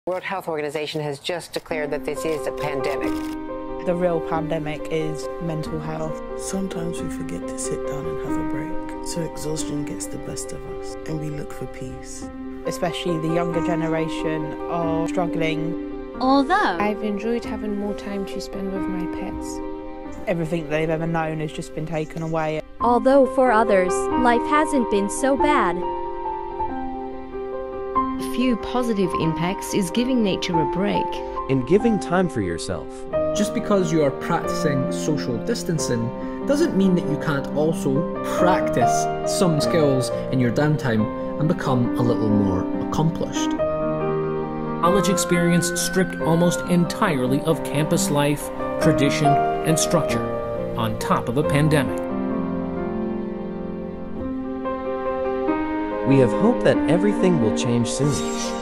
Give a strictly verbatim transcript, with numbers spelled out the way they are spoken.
The World Health Organization has just declared that this is a pandemic. The real pandemic is mental health. Sometimes we forget to sit down and have a break, so exhaustion gets the best of us and we look for peace. Especially the younger generation are struggling. Although I've enjoyed having more time to spend with my pets. Everything they've ever known has just been taken away. Although for others, life hasn't been so bad. A few positive impacts is giving nature a break. And giving time for yourself. Just because you are practicing social distancing doesn't mean that you can't also practice some skills in your downtime and become a little more accomplished. College experience stripped almost entirely of campus life, tradition, and structure, on top of a pandemic. We have hope that everything will change soon.